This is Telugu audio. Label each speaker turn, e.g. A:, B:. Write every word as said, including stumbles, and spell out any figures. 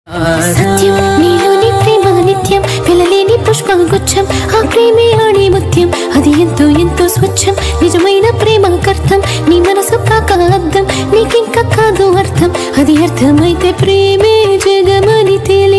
A: సత్యం నీలోని ప్రేమ నిత్యం పిల్లలేని పుష్పగుచ్చం ఆ ప్రేమే ఆణి ముత్యం అది ఎంతో ఎంతో స్వచ్ఛం నిజమైన ప్రేమకర్థం నీ మనసు కాక అర్థం నీకింక కాదు అర్థం అది అర్థమైతే ప్రేమే జగమని తేలి